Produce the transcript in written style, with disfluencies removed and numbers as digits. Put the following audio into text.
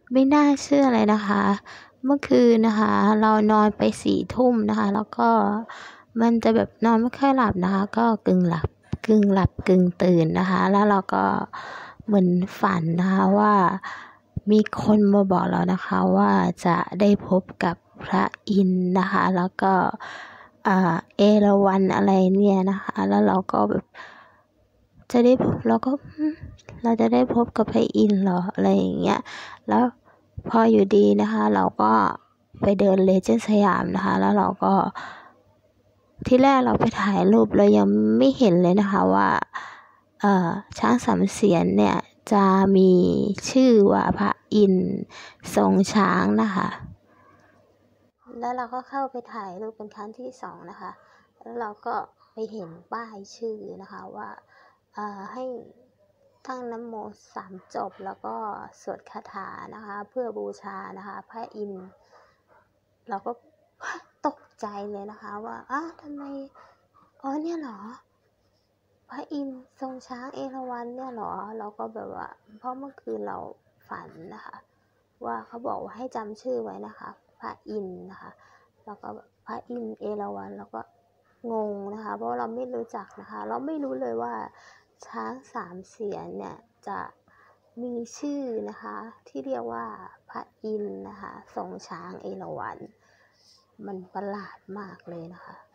ไม่น่าเชื่อเลยนะคะ เมื่อคืนนะคะ เรานอนไป4 ทุ่มนะคะ แล้วก็มันจะแบบนอนไม่ค่อยหลับนะคะ ก็กึ่งหลับกึ่งตื่นนะคะ แล้วเราก็เหมือนฝันนะคะว่ามีคนมาบอกเรานะคะว่าจะได้พบกับพระอินทร์นะคะ แล้วก็เอราวัณอะไรเนี่ยนะคะ แล้วเราก็แบบจะได้พบเราจะได้พบกับพระอินทร์เหรออะไรอย่างเงี้ยแล้วพออยู่ดีนะคะ เราก็ไปเดินเลเจนด์สยามนะคะ แล้วเราก็ที่แรกเราไปถ่ายรูปเรายังไม่เห็นเลยนะคะว่าช้างสามเสียนเนี่ยจะมีชื่อว่าพระอินทร์ทรงช้างนะคะแล้วเราก็เข้าไปถ่ายรูปเป็นครั้งที่2นะคะแล้วเราก็ไปเห็นป้ายชื่อนะคะว่าให้ท่องนะโม3 จบแล้วก็สวดคาถานะคะเพื่อบูชานะคะพระอินทร์เราก็ตกใจเลยนะคะว่าทำไมเนี่ยเหรอพระอินทร์ทรงช้างเอราวัณเนี่ยเหรอเราก็แบบว่าเพราะเมื่อคืนเราฝันนะคะว่าเขาบอกว่าให้จำชื่อไว้นะคะพระอินทร์นะคะแล้วก็พระอินทร์เอราวัณแล้วก็งงนะคะเพราะเราไม่รู้จักนะคะเราไม่รู้เลยว่าช้าง3 เสียนเนี่ยจะมีชื่อนะคะที่เรียกว่าพระอินทร์นะคะทรงช้างเอราวัณมันประหลาดมากเลยนะคะ